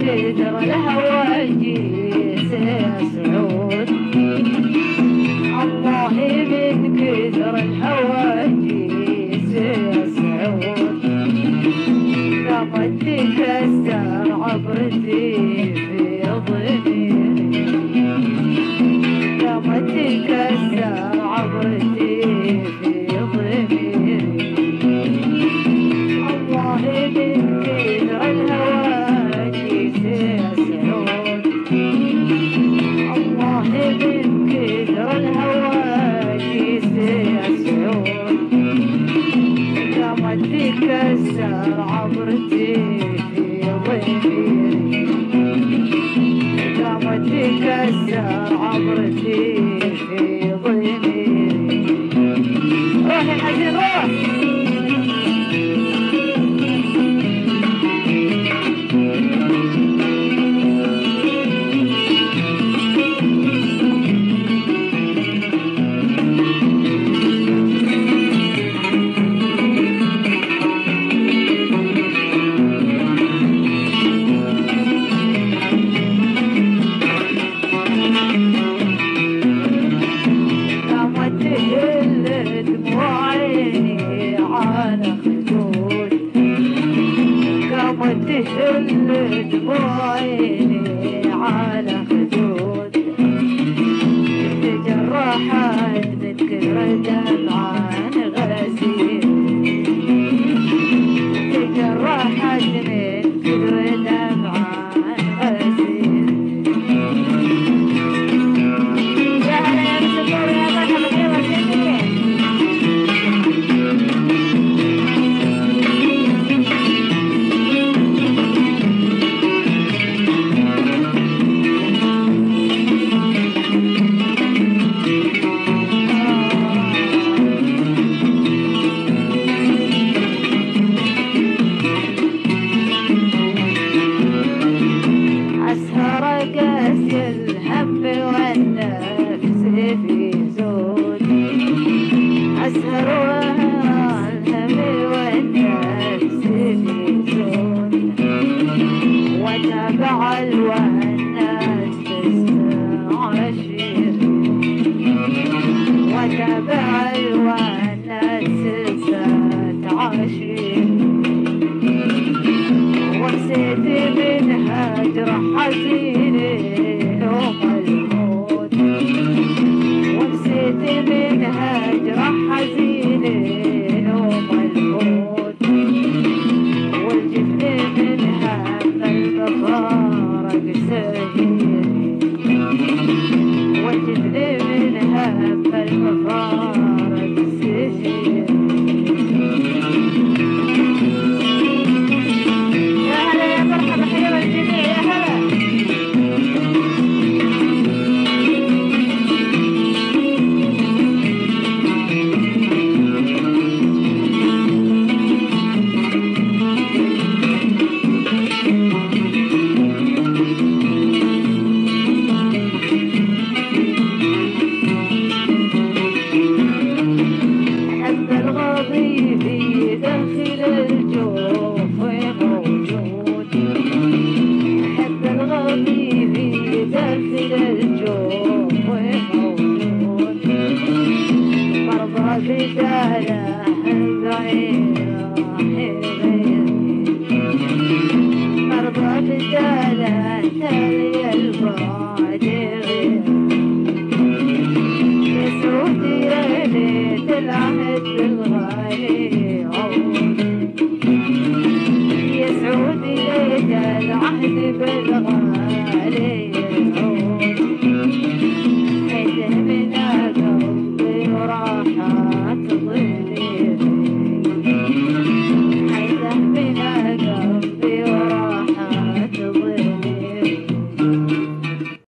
كثر الهواجيس يا سعود، الله من كثر الهواجيس يا سعود، قامت تكسر عبرتي في ضميري، قامت تكسر عبرتي في ضميري، الله من كثر الهواجيس يا سعود، الله من كثر الهواجيس يا سعود، قامت تكسر عبرتي في ضميري، قامت تكسر عبرتي في ضميري. روح يا حزين روح. تهل دموع عيني على خدود، تجرحت من كثر دمعة غسيل، تجرحت من كثر دمعة غسيل. يا هلا يا مسكور يا مرحبا حلوة كيفك؟ أسهر والهم والنفس في زود، وتابع الوناس تستعشر، وتابع الوناس تستعشر، ونسيت منها جرح حزين يوم الموت، ونسيت منها جرح حزين يوم الموت، والجفن منها قلب فارق سهيل، والجفن منها قلب فارق سهيل. يا هلا يا مرحبا حلوة الجميع يا هلا. يا سعودي ليت العهد